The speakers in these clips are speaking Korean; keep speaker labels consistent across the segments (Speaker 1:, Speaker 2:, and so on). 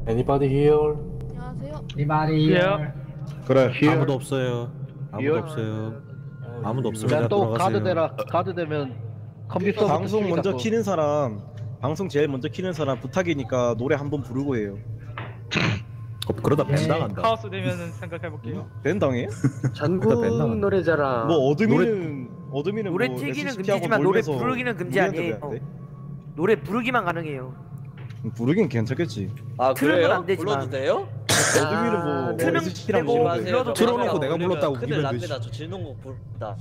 Speaker 1: Anybody here?
Speaker 2: 안녕하세요.
Speaker 3: Anybody here?
Speaker 4: 그래
Speaker 5: 아무도 없어요. 아무도 없어요. 아무도 없습니다.
Speaker 4: 일단 또
Speaker 5: 돌아가세요.
Speaker 4: 가드 되면 컴퓨터 방송 먼저 키는 사람, 방송 제일 먼저 키는 사람 부탁이니까 노래 한번 부르고 해요.
Speaker 5: 그러다 밴 당한다.
Speaker 6: 카오스 되면은 생각해볼게요.
Speaker 4: 밴 당해요?
Speaker 1: 전국 노래자랑
Speaker 4: 뭐 어드민은
Speaker 7: 노래
Speaker 4: 뭐
Speaker 7: 틀기는
Speaker 4: SCP 하고
Speaker 7: 금지지만 노래
Speaker 4: 놀면서
Speaker 7: 부르기는 금지
Speaker 4: 우리한테
Speaker 7: 아니에요.
Speaker 4: 왜 안 돼?
Speaker 7: 노래 부르기만 가능해요.
Speaker 4: 부르긴 괜찮겠지.
Speaker 8: 아
Speaker 7: 틀은
Speaker 8: 그래요?
Speaker 7: 안 되지만.
Speaker 8: 불러도 돼요?
Speaker 4: 어드민은 뭐
Speaker 7: 트는
Speaker 4: SCP랑
Speaker 7: 되고
Speaker 4: 노는데
Speaker 7: 불러도
Speaker 5: 틀어놓고 내가 불렀다고
Speaker 8: 큰일
Speaker 5: 우기면
Speaker 8: 납니다. 저 진동곡 부른다.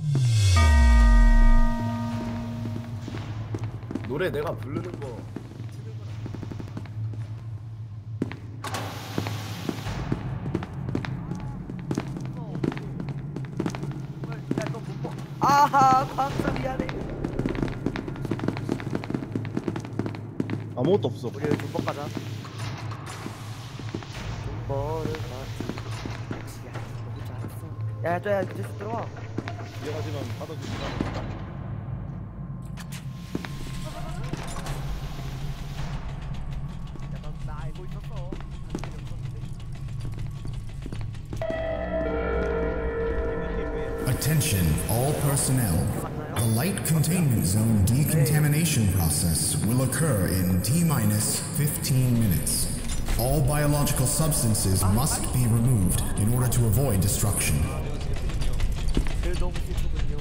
Speaker 5: 노래 내가 부르는 거.
Speaker 7: 아하, 광수 미안해.
Speaker 4: 아무것도 없어.
Speaker 7: 우리 여기 존버 가자. 존버를 가지. 야, 또야, 그 제수 들어와.
Speaker 4: 미안하지만 받아주지.
Speaker 7: 나 알고 있었어.
Speaker 9: Attention, all personnel. The light containment zone decontamination process will occur in T-minus 15 minutes. All biological substances must be removed in order to avoid destruction.
Speaker 7: 너무 슬프군요.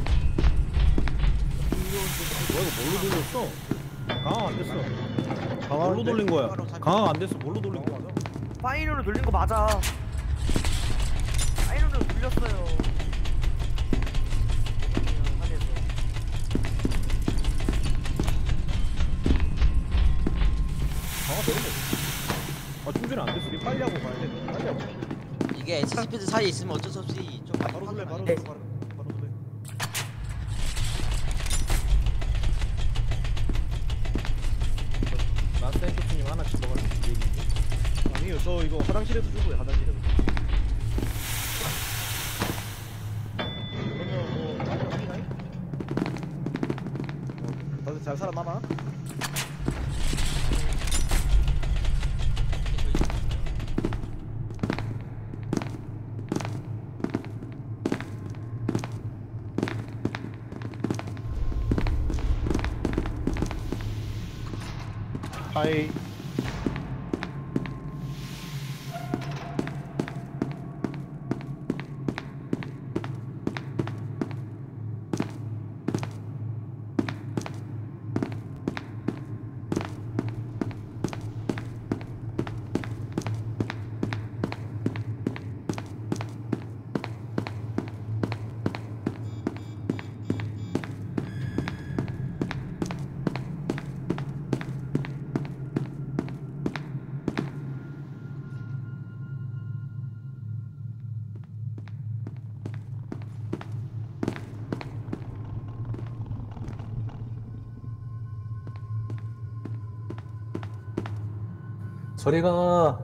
Speaker 5: 뭘로 돌렸어? 강화 안 됐어. 뭘로 돌린 거야? 강화 안 됐어. 뭘로 돌린 거야?
Speaker 7: 파이널로 돌린 거 맞아. 파이널로 돌렸어요.
Speaker 5: 강화 되는 거지. 아 충전이 안 됐어. 우리 빨리 하고 가야 돼. 빨리 하고.
Speaker 8: 이게 SCP들 사이에 있으면 어쩔 수 없이 좀
Speaker 4: 바로 돌래, 바로
Speaker 7: 네.
Speaker 4: 돌래, 바로 돌래.
Speaker 5: 마스터님 하나씩 먹었는데 얘기인데.
Speaker 4: 아니요, 저 이거 화장실에도 주고요, 화장실에도. 그러면 뭐 가시나요? 다들 잘 살아남아? 하이.
Speaker 1: 저리가.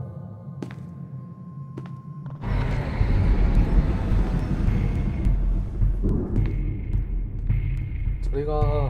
Speaker 1: 저리가.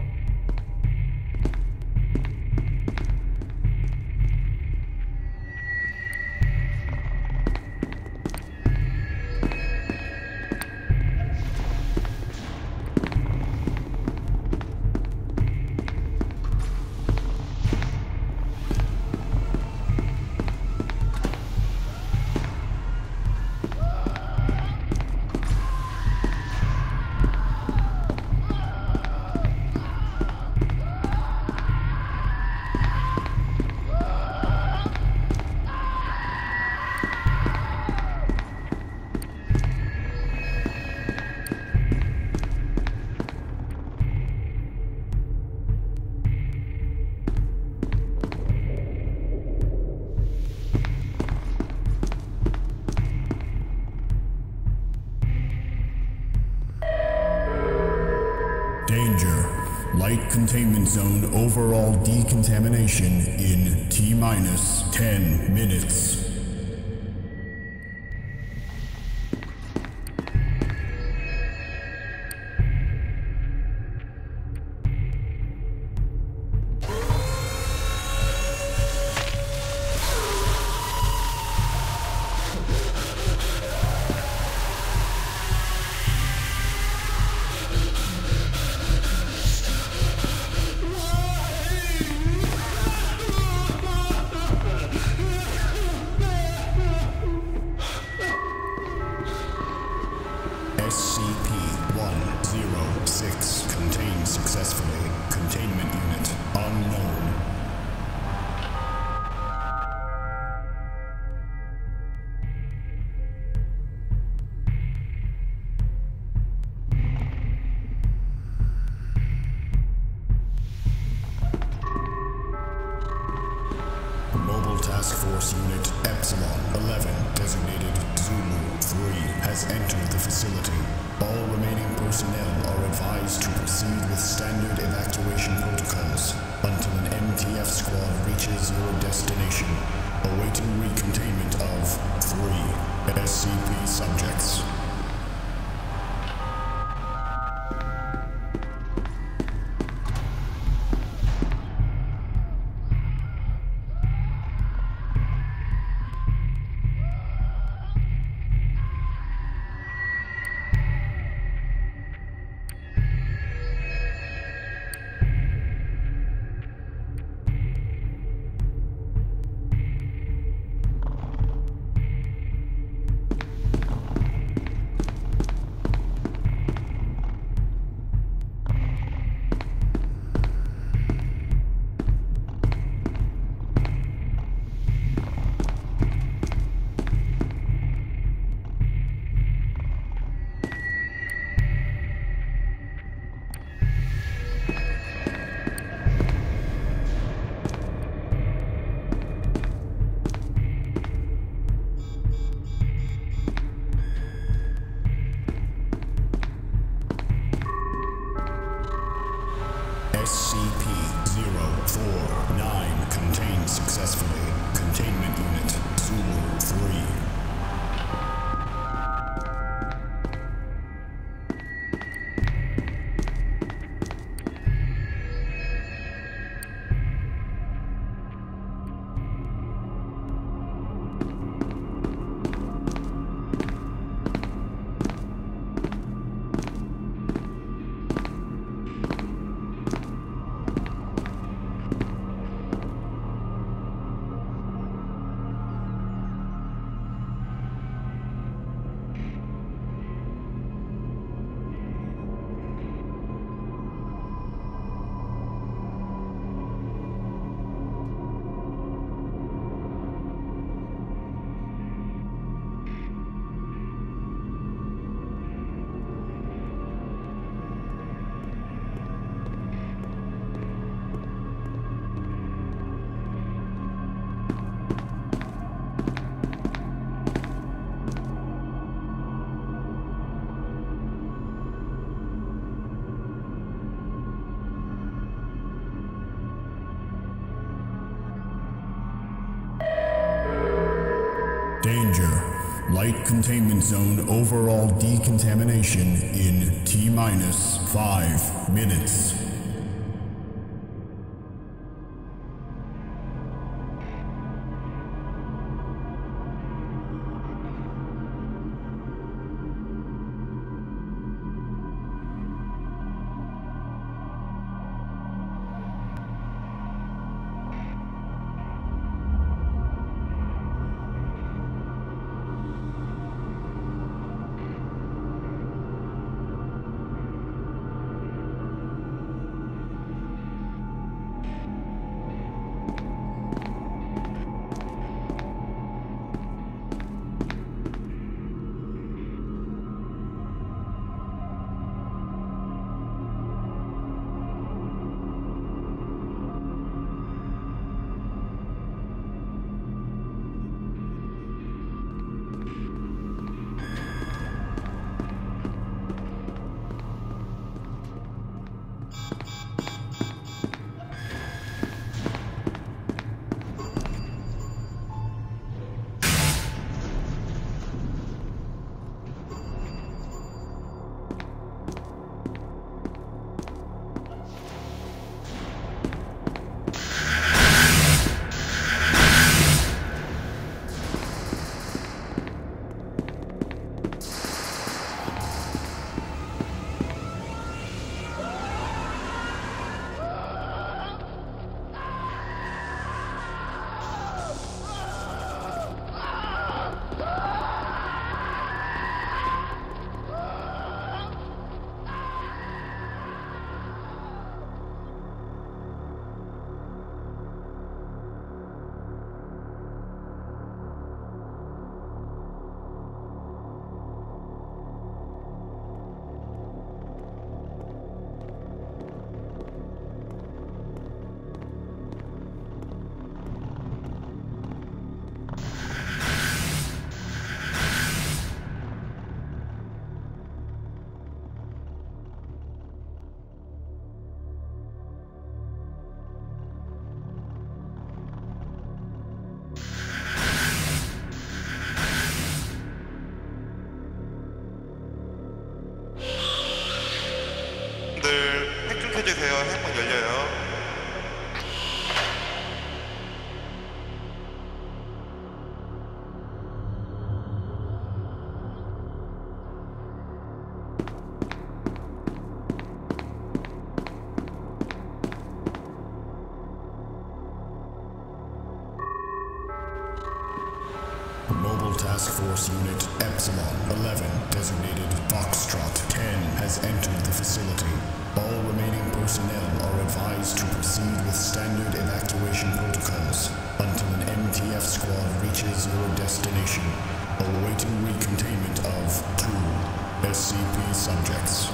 Speaker 9: Danger. Light containment zone overall decontamination in T-minus 10 minutes. Task Force Unit Epsilon 11, designated Zulu 3, has entered the facility. All remaining personnel are advised to proceed with standard evacuation protocols until an MTF squad reaches your destination, awaiting recontainment of 3 SCP subjects. SCP-049 contained successfully. Containment Unit Zulu 3. Danger. Light containment zone overall decontamination in T-minus 5 minutes. Mobile Task Force Unit Epsilon 11, designated Foxtrot 10, has entered the facility. All remaining personnel are advised to proceed with standard evacuation protocols until an MTF squad reaches your destination, awaiting recontainment of 2 SCP subjects.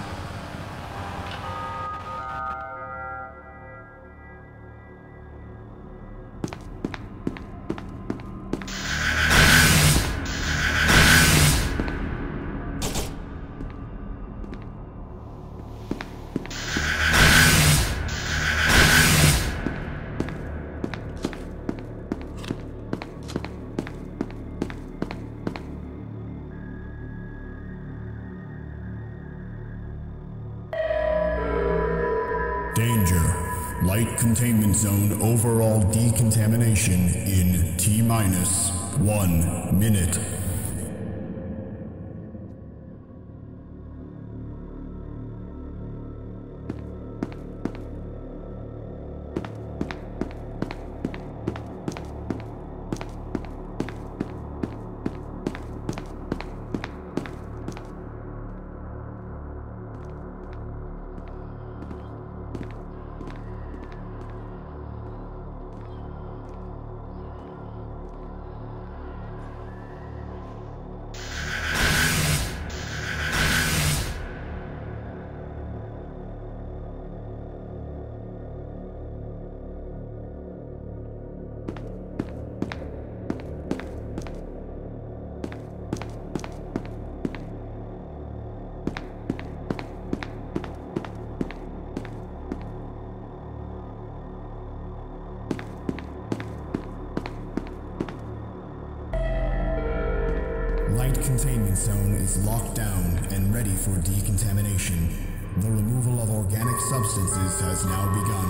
Speaker 9: Danger. Light containment zone overall decontamination in T-minus 1 minute. Light containment zone is locked down and ready for decontamination. The removal of organic substances has now begun.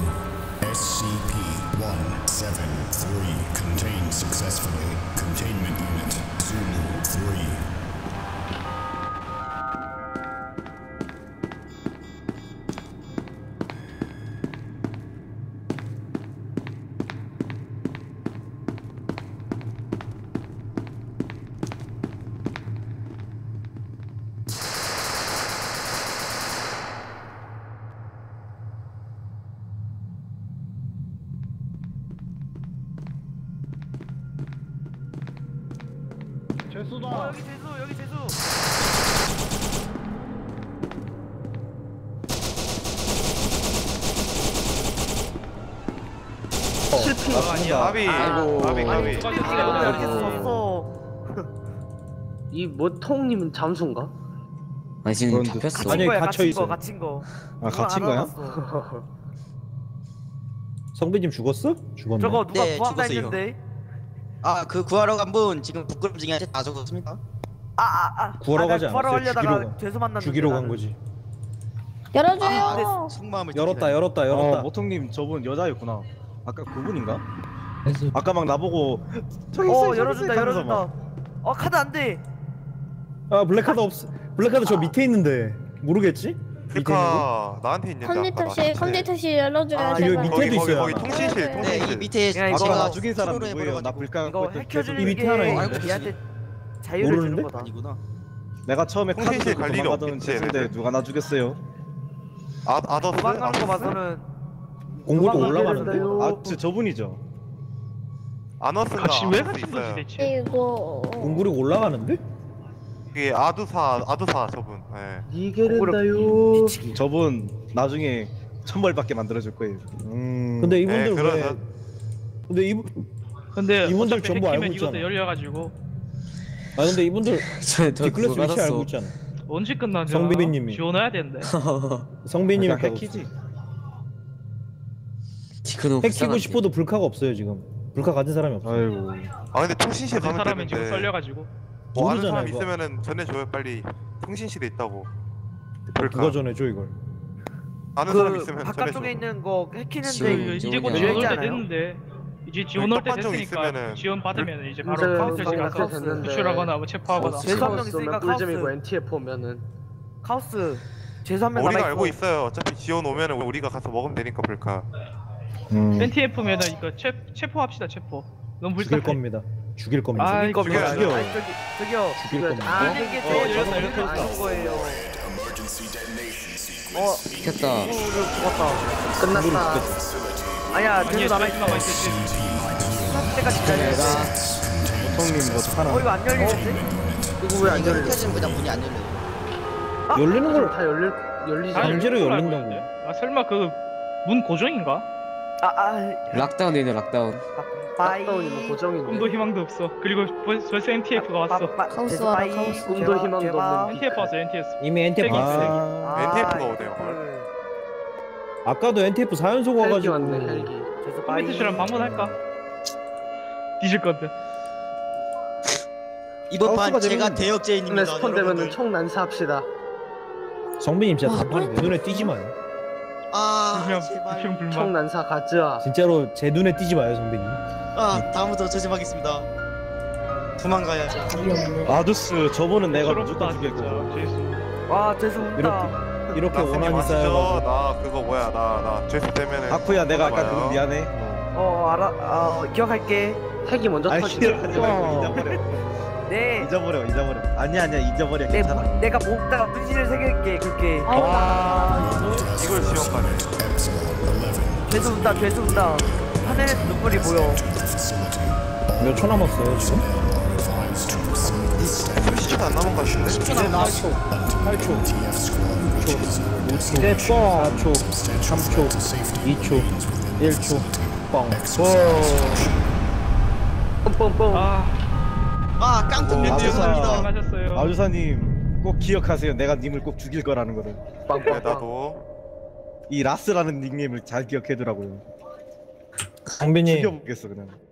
Speaker 9: SCP-173 contained successfully. Containment Unit Zulu 3.
Speaker 7: 여기 재수 여기 재수.
Speaker 6: 가비. 가비.
Speaker 7: 이렇게 썼어.
Speaker 1: 이 모통님은 잠수인가?
Speaker 8: 아니 지금
Speaker 4: 그런데-
Speaker 8: 잡혔어.
Speaker 4: 아니,
Speaker 7: 거야,
Speaker 4: 갇혀 있어요.
Speaker 7: 갇힌 거.
Speaker 4: 아, 갇힌 거야?
Speaker 5: 성빈님 죽었어? 죽었네.
Speaker 7: 저거 누가
Speaker 8: 네,
Speaker 7: 구한다
Speaker 8: 죽었어요.
Speaker 7: 했는데.
Speaker 8: 아 그 구하러 간 분 지금 부끄럼증이 다 적었습니다.
Speaker 5: 구하러 가지
Speaker 7: 구하러
Speaker 5: 않았어요.
Speaker 7: 가려다가 죄수 만났는데.
Speaker 5: 죽이러 간
Speaker 7: 나는.
Speaker 5: 거지.
Speaker 2: 열어줘요.
Speaker 8: 속마음을
Speaker 5: 열었다.
Speaker 4: 모통님 저분 여자였구나. 아까 그분인가? 아까 막 나보고
Speaker 7: 열어준다 열어준다. 카드 안 돼.
Speaker 5: 아 블랙카드 없어. 블랙카드 저 밑에 있는데 모르겠지? 밑에 있는 거?
Speaker 3: 그러니까 나한테 있는데
Speaker 2: 컴퓨터실 열어줘요.
Speaker 5: 아,
Speaker 2: 제발.
Speaker 5: 여기 밑에도 있어요.
Speaker 3: 거기
Speaker 5: 하나.
Speaker 3: 통신실
Speaker 7: 네,
Speaker 8: 네, 이 밑에
Speaker 7: 야, 이거
Speaker 8: 제가
Speaker 4: 아까 죽인 사람
Speaker 8: 프로로
Speaker 4: 누구예요? 나
Speaker 8: 해버려가지고.
Speaker 4: 불카
Speaker 7: 이거
Speaker 4: 그때
Speaker 7: 해켜주는
Speaker 5: 이 밑에
Speaker 7: 게
Speaker 5: 하나 있는데?
Speaker 7: 얘한테 자유를 주는
Speaker 5: 모르는데?
Speaker 7: 거다.
Speaker 8: 아니구나.
Speaker 4: 내가 처음에
Speaker 3: 통신실
Speaker 4: 카드
Speaker 3: 갈 일이
Speaker 4: 도망가던
Speaker 3: 없겠지,
Speaker 4: 죄수인데
Speaker 3: 얘네들.
Speaker 4: 누가 나 죽였어요?
Speaker 3: 아더스?
Speaker 7: 도망가는 거 봐서는
Speaker 5: 공고로
Speaker 1: 도망가게
Speaker 5: 올라가는데?
Speaker 1: 된다요.
Speaker 4: 저분이죠.
Speaker 3: 아너스인가
Speaker 6: 같이 왜
Speaker 3: 아너스
Speaker 6: 같이
Speaker 3: 있어요.
Speaker 6: 거지 대체?
Speaker 2: 이거
Speaker 5: 공고로 올라가는데?
Speaker 3: 그게 아두사 저분. 예.
Speaker 1: 이게 된다요.
Speaker 4: 저분 나중에 천벌받게 만들어줄 거예요.
Speaker 5: 근데 이분들
Speaker 3: 네,
Speaker 5: 왜?
Speaker 3: 그러죠.
Speaker 5: 근데
Speaker 6: 근데
Speaker 5: 이분들
Speaker 6: 어차피
Speaker 5: 전부 알고
Speaker 6: 해키면 이것도
Speaker 5: 있잖아.
Speaker 6: 열려가지고
Speaker 5: 아 근데 이분들 디클래스 위치 알고 있잖아.
Speaker 6: 언제 끝나냐?
Speaker 5: 성빈이님이.
Speaker 6: 지원해야 되는데.
Speaker 5: 성빈님이
Speaker 4: 그러니까 해키지.
Speaker 5: 해키고 싶어도 불카가 없어요 지금. 불카 가진 사람이 없어.
Speaker 4: 아이고.
Speaker 3: 근데 통신실
Speaker 6: 가진
Speaker 3: 가면
Speaker 6: 사람은 지금
Speaker 3: 되는데.
Speaker 6: 썰려가지고.
Speaker 3: 뭐 아는
Speaker 5: 모르잖아,
Speaker 3: 사람
Speaker 5: 이거.
Speaker 3: 있으면은 전해줘요 빨리. 통신실에 있다고.
Speaker 5: 누가 전해줘 이걸?
Speaker 3: 아는 사람
Speaker 7: 그
Speaker 3: 있으면
Speaker 7: 바깥쪽에
Speaker 3: 전해줘.
Speaker 7: 있는 거 해키는데
Speaker 8: 지금
Speaker 6: 이제 곧
Speaker 8: 지원이
Speaker 6: 지원 올 때
Speaker 7: 않아요?
Speaker 6: 됐는데 이제 지원 올 때
Speaker 3: 떡반점
Speaker 6: 됐으니까
Speaker 3: 있으면은
Speaker 6: 지원 받으면 이제
Speaker 1: 이제
Speaker 6: 바로 카운터실
Speaker 1: 카운터
Speaker 6: 가서
Speaker 1: 됐는데.
Speaker 6: 구출하거나 뭐 체포하거나.
Speaker 7: 죄수 한명 있으니까
Speaker 1: 꿀잼이고
Speaker 7: 카오스.
Speaker 1: NTF 오면은
Speaker 7: 카오스 재수 한명
Speaker 3: 우리가
Speaker 7: 남아
Speaker 3: 알고
Speaker 7: 있어.
Speaker 3: 있어요. 어차피 지원 오면은 우리가 가서 먹으면 되니까 불카.
Speaker 6: NTF면은 이거 체포합시다 체포. 너무
Speaker 5: 죽일
Speaker 6: 불쌍해.
Speaker 5: 겁니다. 죽일 겁니다.
Speaker 6: 아,
Speaker 7: 죽일 겁니다.
Speaker 3: 죽여야죠.
Speaker 7: 아니, 저기요.
Speaker 5: 죽일 겁니다.
Speaker 7: 아, 이게 제일
Speaker 6: 열렸다,
Speaker 7: 저는
Speaker 6: 열렸다.
Speaker 7: 안 좋은 거예요.
Speaker 10: 됐다.
Speaker 7: 죽었다.
Speaker 1: 끝났다.
Speaker 7: 아니야,
Speaker 6: 아니
Speaker 7: 계속 남아 있어.
Speaker 6: 남아있겠지.
Speaker 7: 때까지 기다려.
Speaker 4: 보통님 뭐 하나.
Speaker 7: 이거 안 열리는데?
Speaker 1: 이거 왜 안 열려?
Speaker 8: 켜지면 그냥 문이 안 열려.
Speaker 5: 열리는 걸
Speaker 1: 다 열리지.
Speaker 6: 아,
Speaker 5: 강제로
Speaker 6: 열릴 줄
Speaker 5: 열린다고.
Speaker 6: 알고 있는데. 아 설마 그 문 고정인가?
Speaker 10: 락다운 되네 락다운.
Speaker 7: 빠이.
Speaker 1: 락다운이면 고정인데.
Speaker 6: 꿈도 희망도 없어. 그리고 벌써 NTF가 왔어.
Speaker 2: 카오스 와라, 카오스.
Speaker 1: 꿈도 희망도 없는
Speaker 6: NTF 왔어 NTF.
Speaker 5: 이미 NTF
Speaker 6: 아.
Speaker 5: 왔어요.
Speaker 3: NTF가 오네요.
Speaker 5: 아까도 NTF 4연속
Speaker 1: 헬기
Speaker 5: 와가지고
Speaker 1: 왔네 헬기.
Speaker 6: 컴퓨터 씨랑 방문할까? 뒤질 건데.
Speaker 8: 이번 판
Speaker 4: 하우스가
Speaker 8: 제가
Speaker 4: 재밌는데.
Speaker 8: 대역죄인입니다.
Speaker 1: 스폰 되면은
Speaker 8: 여러분들.
Speaker 1: 총 난사합시다.
Speaker 5: 성빈님 진짜 단판이 내 눈에 띄지 마요.
Speaker 8: 아
Speaker 6: 불명
Speaker 8: 제발.
Speaker 6: 불명
Speaker 1: 총
Speaker 6: 불만.
Speaker 1: 난사 가즈아.
Speaker 5: 진짜로 제 눈에 띄지 마요 성빈님.
Speaker 8: 아 다음부터 조심하겠습니다. 도망가야죠.
Speaker 4: 아두스 저번은 내가
Speaker 6: 서럽다
Speaker 4: 무조건 죽일
Speaker 6: 진짜.
Speaker 4: 거.
Speaker 6: 제이스.
Speaker 7: 와, 죄송합니다.
Speaker 5: 이렇게
Speaker 3: 나 승리
Speaker 5: 원한이
Speaker 3: 마시죠.
Speaker 5: 쌓여.
Speaker 3: 나 그거 뭐야 나 죄수 때문에.
Speaker 4: 아쿠야 내가 아까
Speaker 3: 봐요.
Speaker 4: 그거 미안해.
Speaker 7: 기억할게.
Speaker 1: 핵이 먼저
Speaker 4: 아니
Speaker 1: 터지자.
Speaker 4: 하지 말고 잊어버려.
Speaker 7: 네.
Speaker 4: 잊어버려. 아니야 잊어버려. 괜찮아.
Speaker 7: 내가 목다가 문신을 새길게, 그렇게.
Speaker 3: 이걸 지원까지.
Speaker 7: 죄송합니다. 하늘에서 눈물이 보여.
Speaker 5: 몇 초 남았어요 지금?
Speaker 3: 30초도 안 남은 것 같은데.
Speaker 5: 8초 6초 5초 4초 3초 2초 1초 뻥.
Speaker 1: 뻥뻥뻥.
Speaker 8: 아 깡통 렌즈
Speaker 4: 아주사.
Speaker 8: 죄송합니다.
Speaker 6: 수고하셨어요.
Speaker 4: 아주사님 꼭 기억하세요. 내가 님을 꼭 죽일 거라는 거를.
Speaker 3: 네,
Speaker 1: 빵빵빵.
Speaker 3: 나도.
Speaker 4: 이 라스라는 닉네임을 잘 기억해두라고요.
Speaker 5: 성빈님
Speaker 4: 죽여보겠어 그냥.